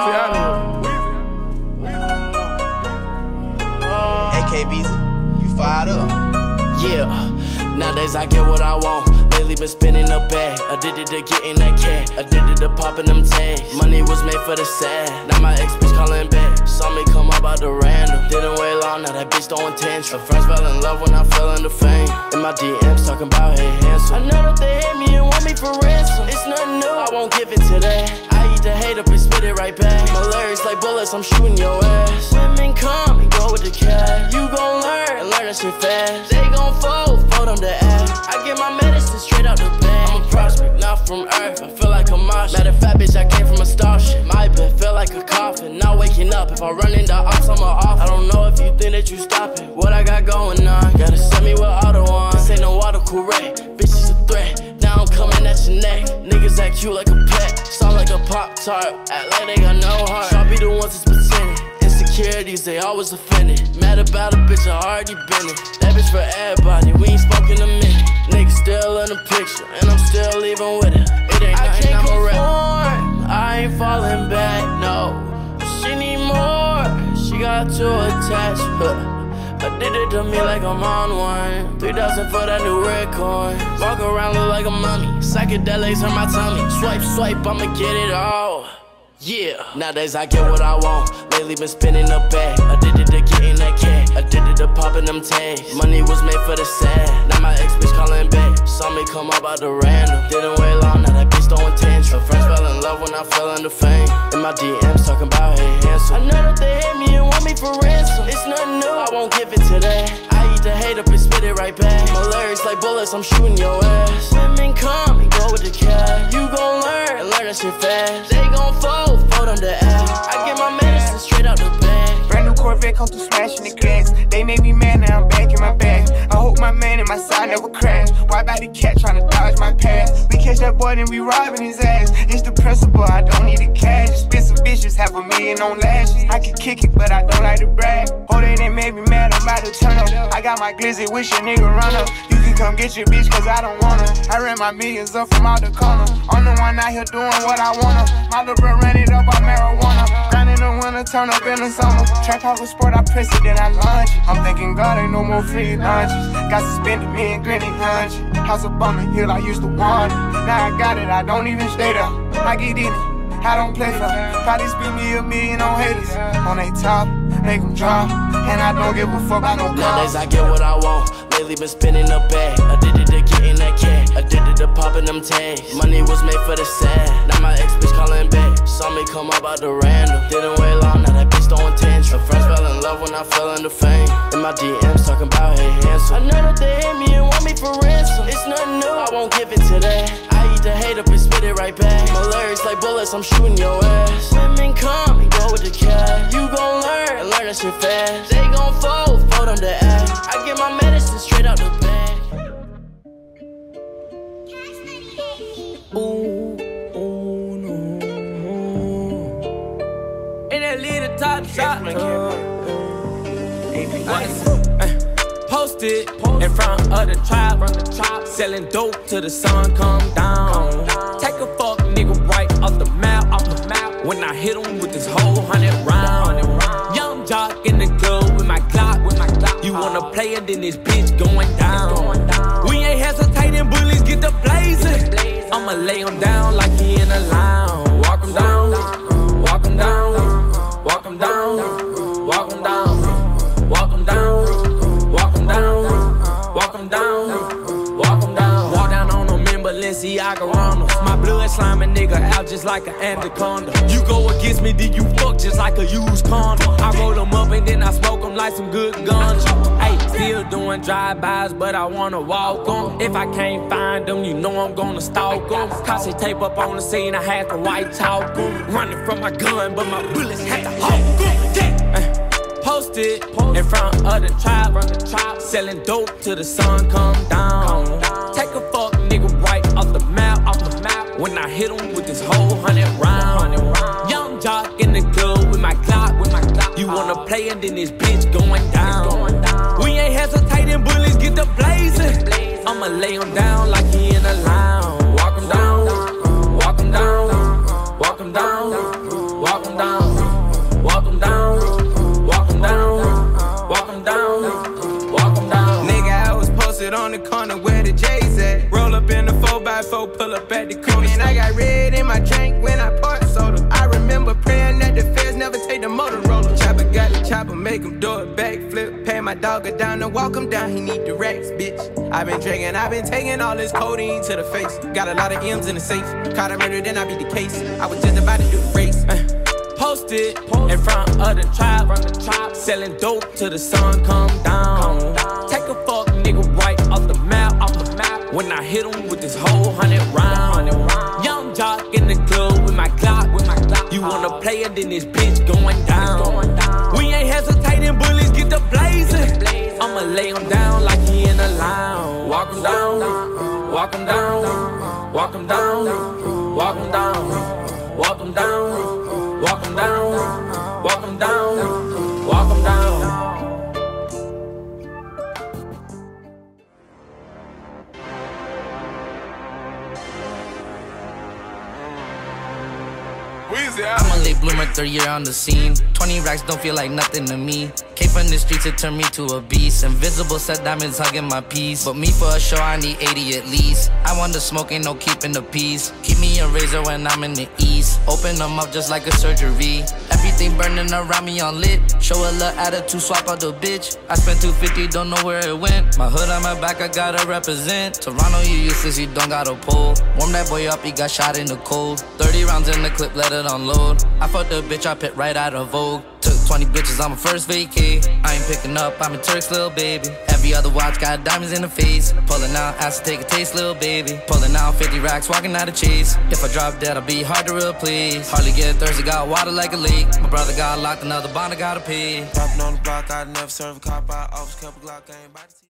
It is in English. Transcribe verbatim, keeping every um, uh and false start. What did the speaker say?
out of here. A K B Z, you fired up. Yeah, nowadays I get what I want. Lately been spinning a bag, addicted to getting that cash, addicted to popping them tags. Money was made for the sad, now my ex bitch calling back. Saw me come up out the random, didn't wait long, now that bitch throwing tantrum. Friends fell in love when I fell into fame. In my D Ms talking about hey handsome. I know that they hate me and want me for ransom. It's nothing new, I won't give it to that. I eat the hate up and spit it right back. My lyrics like bullets, I'm shooting your ass. Women come and go with the cash. You gon' learn and learn that shit fast. They gon' fold, fold them to ass. I get my medicine straight out the bag. I'm a prospect, not from earth, I feel like a marsh. Matter of fact, bitch, I came from a starship. My bed feel like a coffin, not waking up. If I run into ops, I'm off. I don't know if you think that you stop it. What I got going on, gotta send me with auto on. This ain't no autocorrect, bitch is a threat. Now I'm coming at your neck. Niggas act cute like a pet, sound like a Pop-Tart, act like they got no heart. Y'all be the ones that's pretending. Insecurities, they always offended. Mad about a bitch, I already been it. That bitch for everybody, we ain't spoken a minute. Niggas still in the picture, and I'm still leaving with it. It ain't I nothing, I'm a rap. I ain't falling back, no. She need more, she got too attached, huh. I did it to me like I'm on one. Three thousand for that new red coin. Walk around look like a mummy. Psychedelics hurt my tummy. Swipe, swipe, I'ma get it all. Yeah, nowadays I get what I want. Lately been spinning a bag, addicted to getting that cash, addicted to popping them tags. Money was made for the sad, now my ex bitch calling back. Saw me come up out the random, didn't wait long, now that bitch throwing tantrum. Friends fell in love when I fell into fame. In my D Ms talking about hey handsome. I know that they hate me and want me for ransom. It's nothing new, I won't give it to that. I eat the hate up and spit it right back. My lyrics like bullets, I'm shooting your ass. Women come and go with the cash. You gon' learn and learn that shit fast. They gon' fold, fold them to ass. I get my medicine straight out the bag. Brand new Corvette come through smashing the glass. They made me mad, now I'm back in my bag. I hope my man and my side never crash. Why by the cat trying to dodge my past? We catch that boy then we robbing his ass. It's the principle, I don't need the cash. Expensive bitches, half a million on lashes. I can kick it, but I don't like to brag. Oh, they done made me mad, I'm about to turn up. I got my glizzy, wish a nigga run up. You can come get your bitch, cause I don't want her. I ran my millions up from out the corner. I'm the one out here doing what I wanna. My little bro ran it up on marijuana. Grind in the winter, turn up in the summer. Trap house with sport, I press it, then I launch it. I'm thinking God ain't no more free lunches. Got suspended, me and Granny hunch. House up on the hill, I used to want it. Now I got it, I don't even stay there. I get in it. I don't play for probably spend me a million on haters. On they top, make them drop. And I don't give a fuck about no cops. Nowadays I get what I want. Lately been spinning a bag, addicted to getting that cash, addicted to popping them tags. Money was made for the sad, now my ex bitch calling back. Saw me come up out the random, didn't wait long, now that bitch throwing tantrum. Friends fell in love when I fell into fame. In my D Ms talking about hey handsome. I know that they hate me and want me for ransom. It's nothing new, I won't give it to that. I eat the hate up and spit it right back. My lyrics like bullets, I'm shooting your ass. Women come and go with the cash. You gon' learn and learn that shit fast. They gon' fold, fold them to ass. I get my medicine straight out the bag. Ooh, ooh, no. And that little top shot. Posted in front of the trap, selling dope till the sun come down. Take a fuck nigga right off the map, off the map. When I hit him with this whole hundred round. Young jock in the club with my Glock, with my Glock. You wanna play it, then this bitch going down. We ain't hesitating, bullies get the blazing. I'ma lay him down like he in a lounge. Walk him down, walk him down, walk him down, walk him down, walk him down, walk him down, walk him down, walk him down. Walk down on them in Balenciaga runners. My blood slime a nigga out just like an anaconda. You go against me, then you fuck just like a used condom. I roll them up and then I smoke them like some good guns. Hey, still doing drive-bys, but I wanna walk them. If I can't find them, you know I'm gonna stalk them. Cause they tape up on the scene, I had to white talk them. Running from my gun, but my bullets had to hawk them. Posted in front of the trap, selling dope till the sun come down. Take a fuck nigga right off the map, off the map. When I hit him with this whole hundred round. Young jock in the club with my Glock, with my Glock. You wanna play and then this bitch going down. We ain't hesitating, bullies get the blazing. I'ma lay him down like he in a lounge. Walk him down, walk him down, walk him down, walk him down. Posted on the corner where the J's at. Roll up in the four by four, pull up at the corner. And I got red in my drink when I poured soda. I remember praying that the feds never take the Motorola. Chopper got the chopper, make him do a backflip. Pay my dog a down and walk him down, he need the racks, bitch. I been drinking, I been taking all this codeine to the face. Got a lot of M's in the safe. Caught a murder, then I beat the case. I was just about to do the race. Uh. Posted in front of the tribe, selling dope till the sun come down. Take a fuck nigga right off the map, off the map. When I hit him with this whole hundred round. Young jock in the club with my Glock, with my Glock. You wanna play it, then this bitch going down. We ain't hesitating, bullies get the blazing. I'ma lay him down like he in a lounge. Walk him down, walk him down, walk him down, walk him down, walk him down. Walk him down, walk him down, walk him down. I'm a late bloomer, third year on the scene. Twenty racks don't feel like nothing to me. Came from the streets, it turned me to a beast. Invisible set diamonds hugging my piece. But me for a show, I need eighty at least. I want the smoke, ain't no keeping the peace. Keep me a razor when I'm in the east. Open them up just like a surgery. Everything burning around me on lit. Show a little attitude, swap out the bitch. I spent two fifty, don't know where it went. My hood on my back, I gotta represent. Toronto, you useless, you don't got a pole. Warm that boy up, he got shot in the cold. thirty rounds in the clip, let it unload. I fucked the bitch, I pit right out of Vogue. Took twenty bitches on my first vacay. I ain't picking up, I'm a Turk's little baby. Every other watch got diamonds in the face. Pulling out, ask to take a taste, little baby. Pulling out fifty racks, walking out of chase. If I drop dead, I'll be hard to replace. Hardly get thirsty, got water like a lake. My brother got locked, another bond I gotta pay. Popping on the block, I never serve a cop. I always kept a Glock, I ain't about to see.